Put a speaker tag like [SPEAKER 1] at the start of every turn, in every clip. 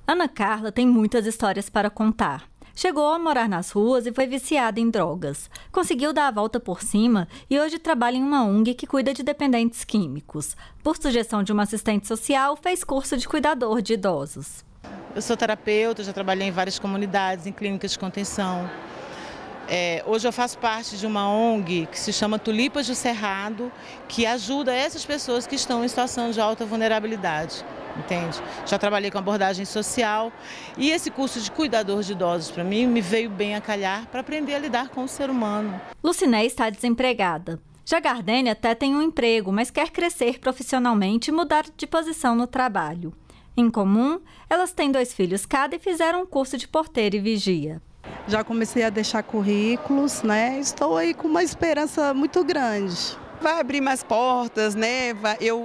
[SPEAKER 1] Ana Carla tem muitas histórias para contar. Chegou a morar nas ruas e foi viciada em drogas. Conseguiu dar a volta por cima e hoje trabalha em uma ONG que cuida de dependentes químicos. Por sugestão de uma assistente social, fez curso de cuidador de idosos.
[SPEAKER 2] Eu sou terapeuta, já trabalhei em várias comunidades, em clínicas de contenção. Hoje eu faço parte de uma ONG que se chama Tulipas do Cerrado, que ajuda essas pessoas que estão em situação de alta vulnerabilidade. Entende? Já trabalhei com abordagem social e esse curso de cuidador de idosos para mim me veio bem a calhar para aprender a lidar com o ser humano.
[SPEAKER 1] Luciné está desempregada. Já Gardene até tem um emprego, mas quer crescer profissionalmente e mudar de posição no trabalho. Em comum, elas têm 2 filhos cada e fizeram um curso de porteira e vigia.
[SPEAKER 3] Já comecei a deixar currículos, né? Estou aí com uma esperança muito grande.
[SPEAKER 4] Vai abrir mais portas, né? Eu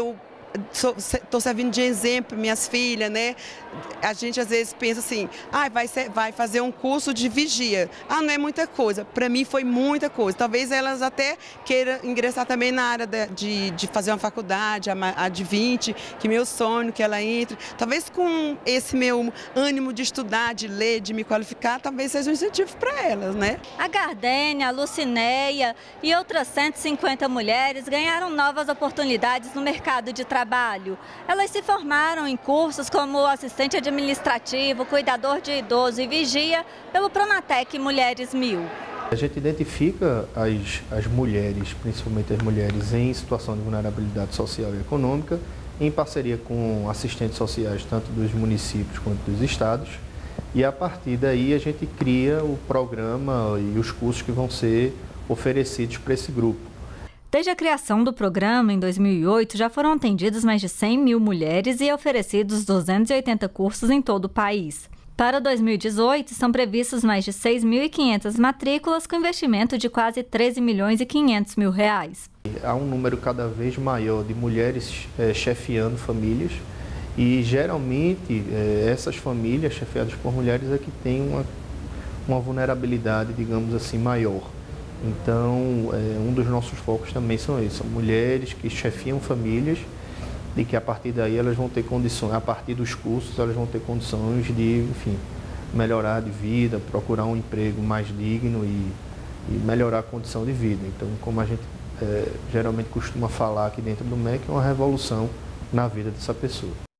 [SPEAKER 4] estou servindo de exemplo minhas filhas, né? A gente às vezes pensa assim, vai fazer um curso de vigia. Não é muita coisa. Para mim foi muita coisa. Talvez elas até queiram ingressar também na área de fazer uma faculdade, a de 20, que meu sonho, que ela entre. Talvez com esse meu ânimo de estudar, de ler, de me qualificar, talvez seja um incentivo para elas, né?
[SPEAKER 1] A Gardene, a Lucinéia e outras 150 mulheres ganharam novas oportunidades no mercado de trabalho. Elas se formaram em cursos como assistente administrativo, cuidador de idoso e vigia pelo Pronatec Mulheres 1000.
[SPEAKER 5] A gente identifica as mulheres, principalmente as mulheres em situação de vulnerabilidade social e econômica, em parceria com assistentes sociais, tanto dos municípios quanto dos estados, e a partir daí a gente cria o programa e os cursos que vão ser oferecidos para esse grupo.
[SPEAKER 1] Desde a criação do programa, em 2008, já foram atendidas mais de 100 mil mulheres e oferecidos 280 cursos em todo o país. Para 2018, são previstos mais de 6.500 matrículas com investimento de quase 13 milhões e 500 mil reais.
[SPEAKER 5] Há um número cada vez maior de mulheres chefiando famílias e, geralmente, essas famílias chefiadas por mulheres é que têm uma vulnerabilidade, digamos assim, maior. Então, um dos nossos focos também são esses, são mulheres que chefiam famílias e que a partir daí elas vão ter condições, a partir dos cursos elas vão ter condições de, enfim, melhorar de vida, procurar um emprego mais digno e melhorar a condição de vida. Então, como a gente geralmente costuma falar aqui dentro do MEC, é uma revolução na vida dessa pessoa.